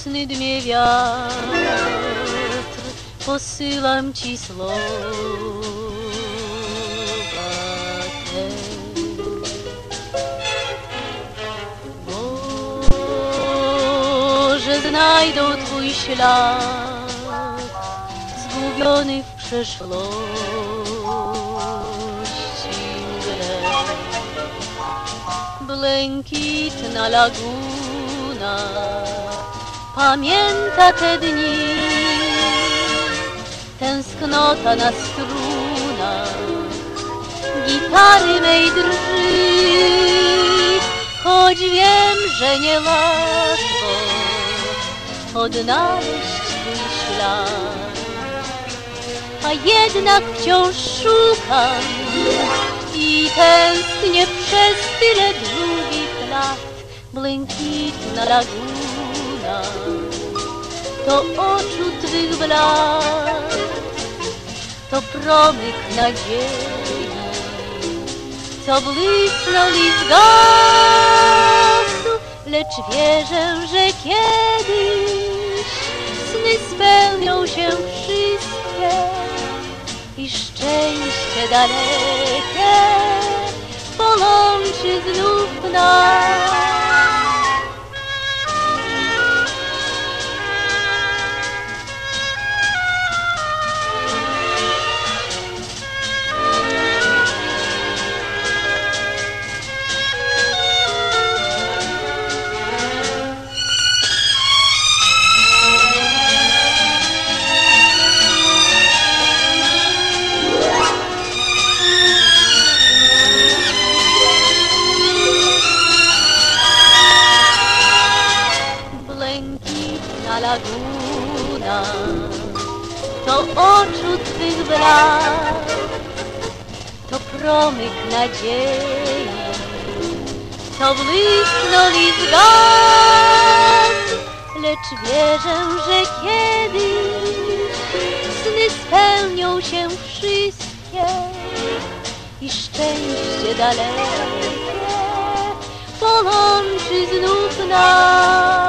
sny dmie wiatr, posyłam ci słowa te. Może znajdą twój ślad, zgubiony w przeszłości mgle. Błękitna laguna pamięta te dni, tęsknota na strunach gitary mej drży. Choć wiem, że nie łatwo odnaleźć twój ślad, a jednak wciąż szukam i tęsknię przez tyle długich lat. Błękitna laguna to oczu twych blask, to promyk nadziei, co błysnął i zgasł. Lecz wierzę, że kiedyś sny spełnią się wszystkie i szczęście dalekie połączy znów nas. Błękitna laguna to oczu twych blask, to promyk nadziei, co błysnął i zgasł. Lecz wierzę, że kiedyś sny spełnią się wszystkie i szczęście dalekie połączy znów nas.